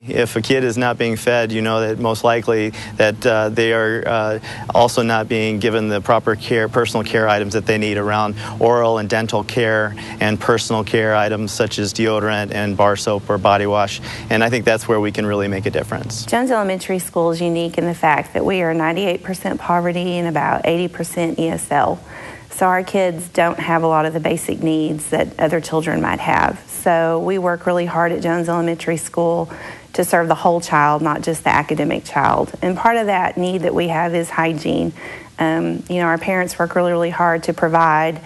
If a kid is not being fed, you know that most likely that they are also not being given the proper care, personal care items that they need around oral and dental care and personal care items such as deodorant and bar soap or body wash. And I think that's where we can really make a difference. Jones Elementary School is unique in the fact that we are 98% poverty and about 80% ESL. So our kids don't have a lot of the basic needs that other children might have. So we work really hard at Jones Elementary School to serve the whole child, not just the academic child. And part of that need that we have is hygiene. Our parents work really, really hard to provide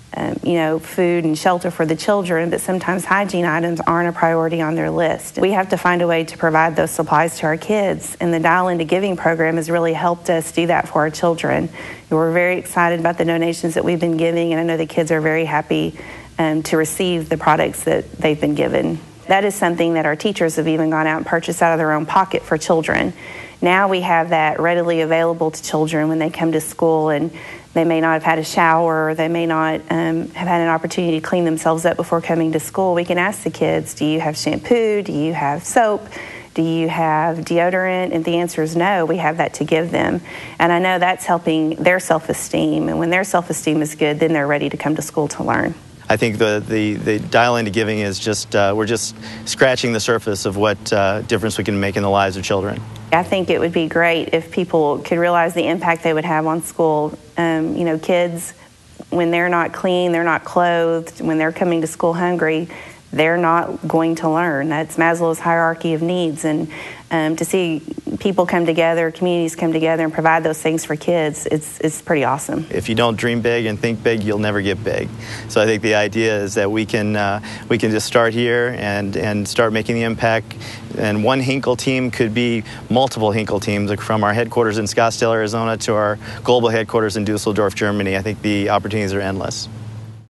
food and shelter for the children, but sometimes hygiene items aren't a priority on their list. We have to find a way to provide those supplies to our kids, and the Dial Into Giving program has really helped us do that for our children. We're very excited about the donations that we've been giving, and I know the kids are very happy to receive the products that they've been given. That is something that our teachers have even gone out and purchased out of their own pocket for children. Now we have that readily available to children when they come to school, and they may not have had a shower, or they may not have had an opportunity to clean themselves up before coming to school. We can ask the kids, do you have shampoo? Do you have soap? Do you have deodorant? And the answer is no. We have that to give them. And I know that's helping their self-esteem. And when their self-esteem is good, then they're ready to come to school to learn. I think the Dial Into Giving is just, we're just scratching the surface of what difference we can make in the lives of children. I think it would be great if people could realize the impact they would have on school. Kids, when they're not clean, they're not clothed, when they're coming to school hungry, they're not going to learn. That's Maslow's hierarchy of needs. And to see people come together, communities come together and provide those things for kids, it's pretty awesome. If you don't dream big and think big, you'll never get big. So I think the idea is that we can just start here and start making the impact. And one Hinkle team could be multiple Hinkle teams, like from our headquarters in Scottsdale, Arizona to our global headquarters in Dusseldorf, Germany. I think the opportunities are endless.